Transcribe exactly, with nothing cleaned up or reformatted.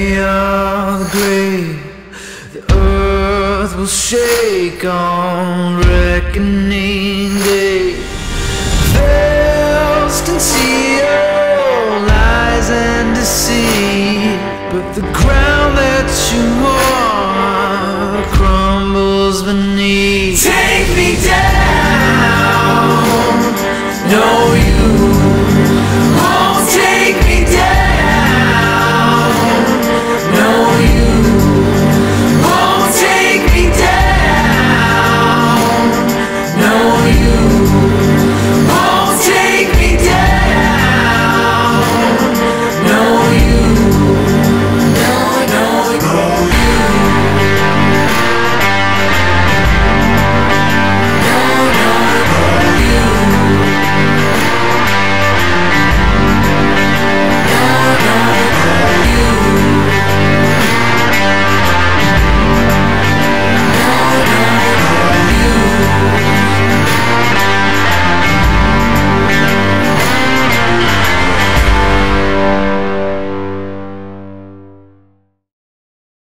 day of the grave, the earth will shake on reckoning day. Veils conceal lies and deceit, but the ground that you are crumbles beneath.